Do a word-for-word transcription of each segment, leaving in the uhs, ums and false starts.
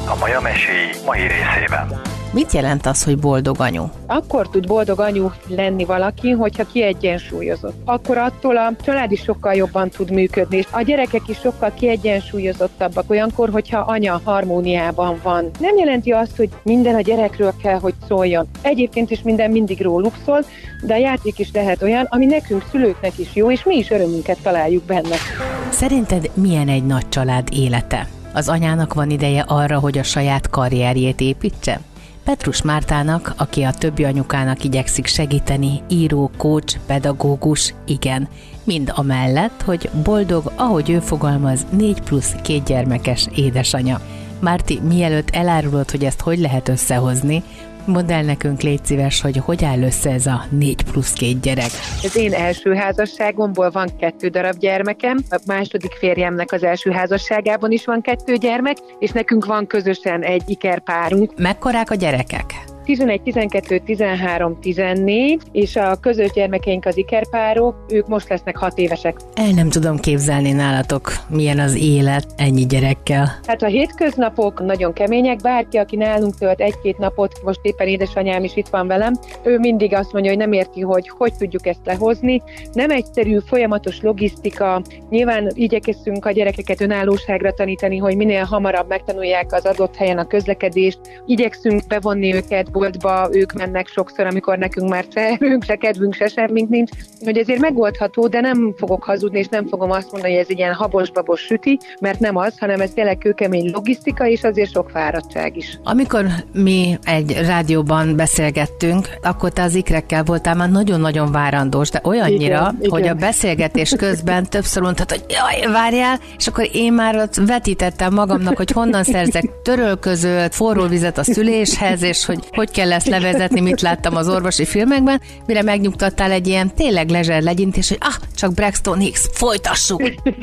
a Maja Meséi mai részében. Mit jelent az, hogy boldog anyu? Akkor tud boldog anyu lenni valaki, hogyha kiegyensúlyozott. Akkor attól a család is sokkal jobban tud működni, és a gyerekek is sokkal kiegyensúlyozottabbak olyankor, hogyha anya harmóniában van. Nem jelenti azt, hogy minden a gyerekről kell, hogy szóljon. Egyébként is minden mindig róluk szól, de a játék is lehet olyan, ami nekünk szülőknek is jó, és mi is örömünket találjuk benne. Szerinted milyen egy nagy család élete? Az anyának van ideje arra, hogy a saját karrierjét építse? Petrus Mártának, aki a többi anyukának igyekszik segíteni, író, coach, pedagógus, igen, mind amellett, hogy boldog, ahogy ő fogalmaz, négy plusz két gyermekes édesanya. Márti, mielőtt elárulod, hogy ezt hogy lehet összehozni, mondd el nekünk, légy szíves, hogy hogy áll össze ez a négy plusz két gyerek. Az én első házasságomból van kettő darab gyermekem, a második férjemnek az első házasságában is van kettő gyermek, és nekünk van közösen egy ikerpárunk. Mekkorák a gyerekek? tizenegy, tizenkettő, tizenhárom, tizennégy, és a közös gyermekeink az ikerpárok, ők most lesznek hat évesek. El nem tudom képzelni nálatok, milyen az élet ennyi gyerekkel. Hát a hétköznapok nagyon kemények, bárki, aki nálunk tölt egy-két napot, most éppen édesanyám is itt van velem, ő mindig azt mondja, hogy nem érti, hogy hogy tudjuk ezt lehozni. Nem egyszerű, folyamatos logisztika, nyilván igyekszünk a gyerekeket önállóságra tanítani, hogy minél hamarabb megtanulják az adott helyen a közlekedést, igyekszünk bevonni őket boltba, ők mennek sokszor, amikor nekünk már se erőnk, se kedvünk, se semmink nincs, hogy ezért megoldható, de nem fogok hazudni, és nem fogom azt mondani, hogy ez egy ilyen habos-babos süti, mert nem az, hanem ez tényleg kőkemény logisztika, és azért sok fáradtság is. Amikor mi egy rádióban beszélgettünk, akkor te az ikrekkel voltál már nagyon-nagyon várandós, de olyannyira, igen, hogy igen. A beszélgetés közben többször mondtad, hogy jaj, várjál, és akkor én már ott vetítettem magamnak, hogy honnan szerzek törölközőt, forró vizet a szüléshez, és hogy hogy kell ezt levezetni, mit láttam az orvosi filmekben, mire megnyugtattál egy ilyen tényleg lezser legyintés, hogy ah, csak Braxton Hicks, folytassuk.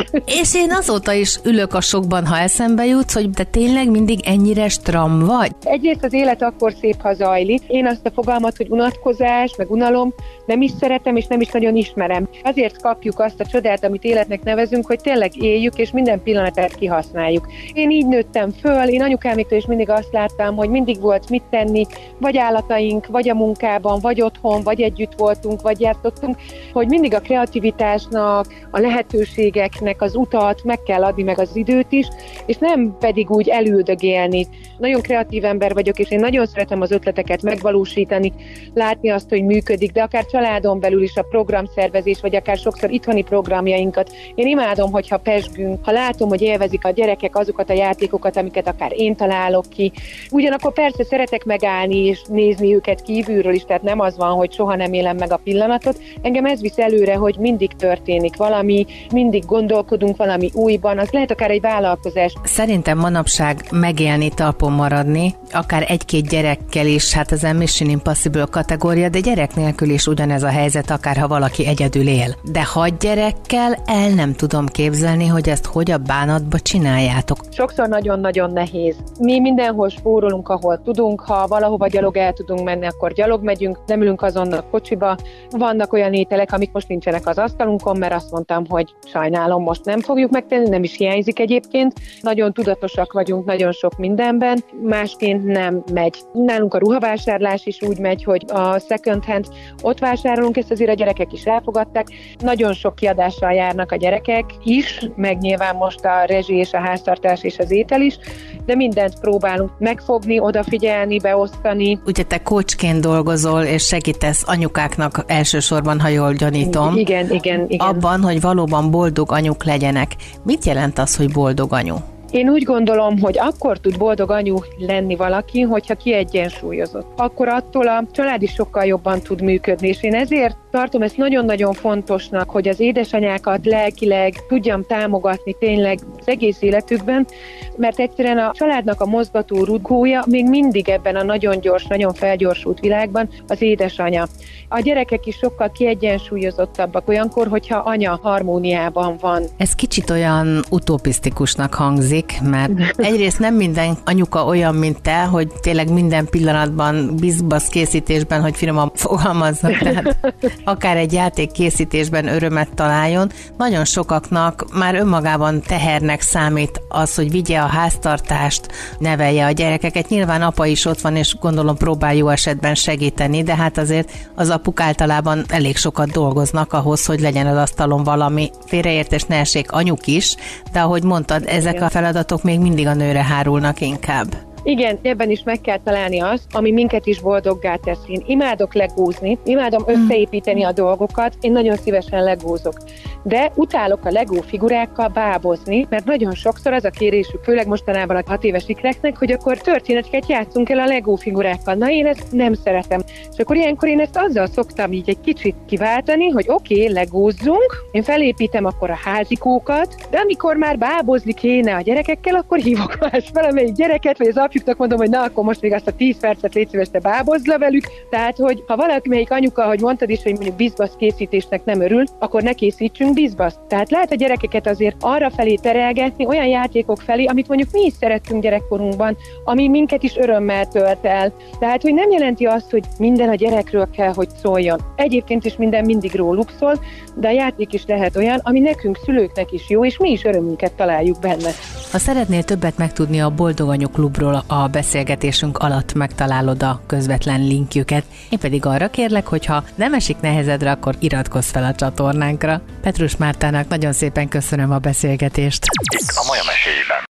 És én azóta is ülök a sokban, ha eszembe jutsz, hogy te tényleg mindig ennyire stram vagy. Egyrészt az élet akkor szép, ha zajlik. Én azt a fogalmat, hogy unatkozás, meg unalom, nem is szeretem, és nem is nagyon ismerem. Azért kapjuk azt a csodát, amit életnek nevezünk, hogy tényleg éljük, és minden pillanatát kihasználjuk. Én így nőttem föl, én anyukáméktől is mindig azt láttam, hogy mindig volt mit tenni, vagy állataink, vagy a munkában, vagy otthon, vagy együtt voltunk, vagy játszottunk, hogy mindig a kreativitásnak, a lehetőségeknek az utat meg kell adni, meg az időt is, és nem pedig úgy elüldögélni. Nagyon kreatív ember vagyok, és én nagyon szeretem az ötleteket megvalósítani, látni azt, hogy működik, de akár családon belül is a programszervezés, vagy akár sokszor itthoni programjainkat. Én imádom, hogyha pezsgünk, ha látom, hogy élvezik a gyerekek azokat a játékokat, amiket akár én találok ki. Ugyanakkor persze szeretek megállni és nézni őket kívülről is, tehát nem az van, hogy soha nem élem meg a pillanatot. Engem ez visz előre, hogy mindig történik valami, mindig gondolkodunk valami újban, az lehet akár egy vállalkozás. Szerintem manapság megélni, talpon maradni, akár egy-két gyerekkel is, hát az Mission Impossible kategória, de gyerek nélkül is ugyanez a helyzet, akár ha valaki egyedül él. De hat gyerekkel el nem tudom képzelni, hogy ezt hogy a bánatba csináljátok. Sokszor nagyon-nagyon nehéz. Mi mindenhol spórolunk, ahol tudunk, ha valahova gyalog el tudunk menni, akkor gyalog megyünk, nem ülünk azonnal kocsiba. Vannak olyan ételek, amik most nincsenek az asztalunkon, mert azt mondtam, hogy sajnálom, most nem fogjuk megtenni, nem is hiányzik egyébként. Nagyon tudatosak vagyunk nagyon sok mindenben, másként nem megy. Nálunk a ruhavásárlás is úgy megy, hogy a second hand ott vásárolunk, ezt azért a gyerekek is elfogadták. Nagyon sok kiadással járnak a gyerekek is, meg nyilván most a rezsi és a háztartás és az étel is, de mindent próbálunk megfogni, odafigyelni, beosztani. Ugye te coachként dolgozol, és segítesz anyukáknak elsősorban, ha jól gyanítom. Igen, igen, igen. Abban, hogy valóban boldog anyuk legyenek. Mit jelent az, hogy boldog anyu? Én úgy gondolom, hogy akkor tud boldog anyu lenni valaki, hogyha kiegyensúlyozott. Akkor attól a család is sokkal jobban tud működni, és én ezért tartom ezt nagyon-nagyon fontosnak, hogy az édesanyákat lelkileg tudjam támogatni tényleg az egész életükben, mert egyszerűen a családnak a mozgató rugója még mindig ebben a nagyon gyors, nagyon felgyorsult világban az édesanya. A gyerekek is sokkal kiegyensúlyozottabbak olyankor, hogyha anya harmóniában van. Ez kicsit olyan utopisztikusnak hangzik, mert egyrészt nem minden anyuka olyan, mint te, hogy tényleg minden pillanatban bizbasz készítésben, hogy finoman fogalmazzak, tehát akár egy játék készítésben örömet találjon. Nagyon sokaknak már önmagában tehernek számít az, hogy vigye a háztartást, nevelje a gyerekeket. Nyilván apa is ott van, és gondolom próbál jó esetben segíteni, de hát azért az apuk általában elég sokat dolgoznak ahhoz, hogy legyen az asztalon valami. Félreértés ne essék, anyuk is, de ahogy mondtad, ezek Igen. a feladatok még mindig a nőre hárulnak inkább. Igen, ebben is meg kell találni azt, ami minket is boldoggá tesz. Én imádok legózni, imádom összeépíteni a dolgokat, én nagyon szívesen legózok. De utálok a legó figurákkal bábozni, mert nagyon sokszor az a kérésük, főleg mostanában a hat éves ikreknek, hogy akkor történeteket játszunk el a legó figurákkal. Na, én ezt nem szeretem. És akkor ilyenkor én ezt azzal szoktam így egy kicsit kiváltani, hogy oké, okay, legózzunk, én felépítem akkor a házikókat, de amikor már bábozni kéne a gyerekekkel, akkor hívok más valamelyik gyereket, vagy az apjuknak mondom, hogy na, akkor most még azt a tíz percet légy szíves, te bábozz le velük. Tehát, hogy ha valamelyik anyuka, hogy mondtad is, hogy mondjuk bizbasz készítésnek nem örül, akkor ne készítsünk bizbaszt. Tehát lehet a gyerekeket azért arra felé terelgetni, olyan játékok felé, amit mondjuk mi is szerettünk gyerekkorunkban, ami minket is örömmel tölt el. Tehát, hogy nem jelenti azt, hogy minden a gyerekről kell, hogy szóljon. Egyébként is minden mindig róluk szól, de a játék is lehet olyan, ami nekünk szülőknek is jó, és mi is örömünket találjuk benne. Ha szeretnél többet megtudni a Boldog Anyu Klubról, a beszélgetésünk alatt megtalálod a közvetlen linkjüket. Én pedig arra kérlek, hogy ha nem esik nehezedre, akkor iratkozz fel a csatornánkra. Petrus Mártának nagyon szépen köszönöm a beszélgetést. Itt a Maja meséiben.